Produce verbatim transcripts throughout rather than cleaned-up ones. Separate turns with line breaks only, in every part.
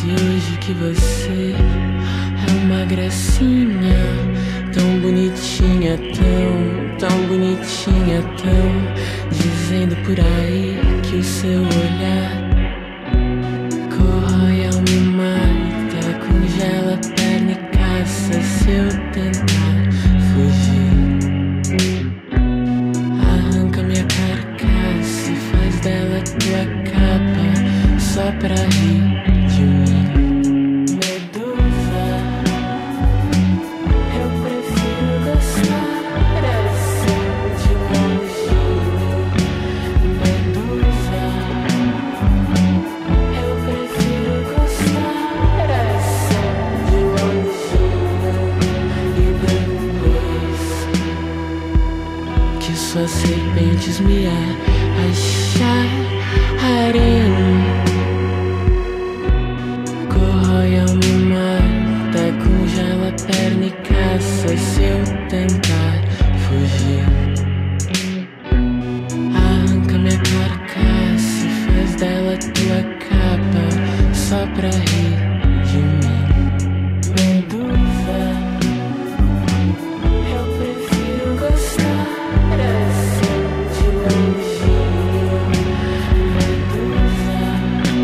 disse hoje que você é uma gracinha, tão bonitinha, tão, tão bonitinha, tão. Dizendo por aí que o seu olhar corrói, me mata, congela a perna e caça se eu tentar fugir. Arranca minha carcaça e faz dela tua capa só pra rir de mim. Medusa, eu prefiro gostar assim de longinho. Medusa, eu prefiro gostar assim de longinho. E depois que suas serpentes me acharem, me mata, congela a perna e caça se eu tentar fugir. Arranca minha carcaça e faz dela tua capa só pra rir de mim. Medusa, eu prefiro gostar assim de longinho. Medusa,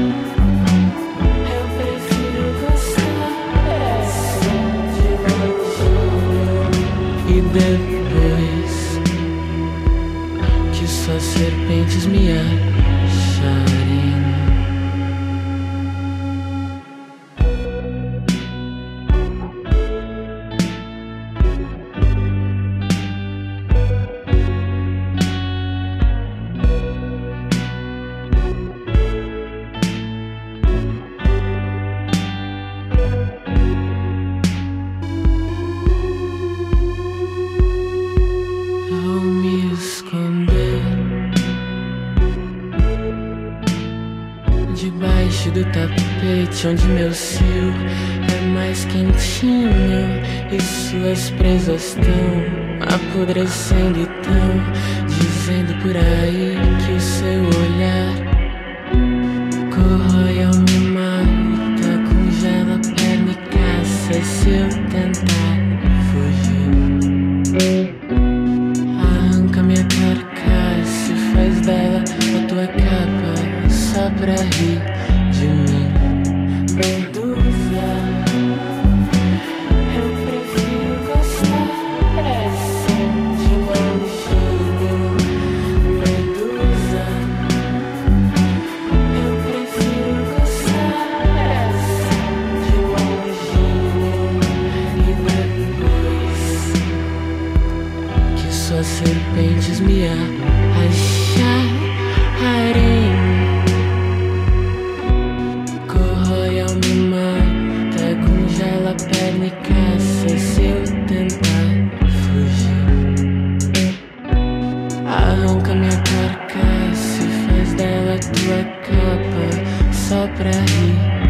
eu prefiro gostar assim de longinho. E depois que suas serpentes me acharem. Vou me esconder debaixo do tapete, onde meu cio é mais quentinho e suas presas estão apodrecendo e tão dizendo por aí que o seu olhar corrói, me mata, congela a perna e caça se eu tentar fugir. Arranca minha carcaça e faz dela a tua capa só pra rir de mim. Medusa, eu prefiro gostar assim de longinho. Medusa, eu prefiro gostar assim de longinho. E depois que suas serpentes me acharem, corrói, me mata, congela a perna e caça se eu tentar fugir. Arranca minha carcaça e faz dela tua capa só pra rir